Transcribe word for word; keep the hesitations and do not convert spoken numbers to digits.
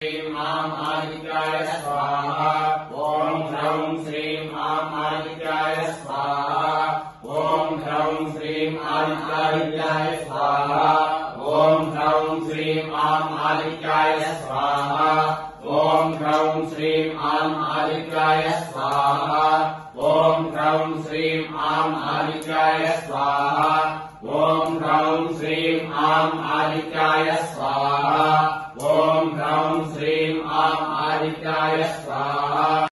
श्रीं आम् आदित्याय स्वाहा ॐ ह्रौं श्रीं आम् आदित्याय स्वाहा ॐ ह्रौं श्रीं आदित्याय स्वाहा ॐ ह्रौं श्रीं आम् आदित्याय स्वाहा ॐ ह्रौं श्रीं आम् आदित्याय स्वाहा ॐ ह्रौं श्रीं आम् आदित्याय स्वाहा ॐ ह्रौं श्रीं आम् आदित्याय स्वाहा ॐ ह्रौं श्रीं आम् आदित्याय स्वाहा